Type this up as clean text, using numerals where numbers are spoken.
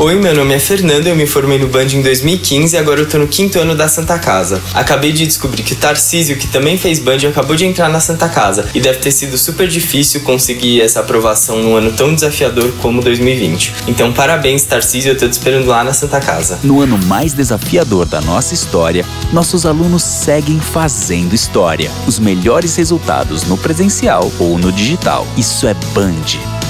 Oi, meu nome é Fernando, eu me formei no Band em 2015 e agora eu tô no 5º ano da Santa Casa. Acabei de descobrir que o Tarcísio, que também fez Band, acabou de entrar na Santa Casa e deve ter sido super difícil conseguir essa aprovação num ano tão desafiador como 2020. Então, parabéns, Tarcísio, eu tô te esperando lá na Santa Casa. No ano mais desafiador da nossa história, nossos alunos seguem fazendo história. Os melhores resultados no presencial ou no digital. Isso é Band.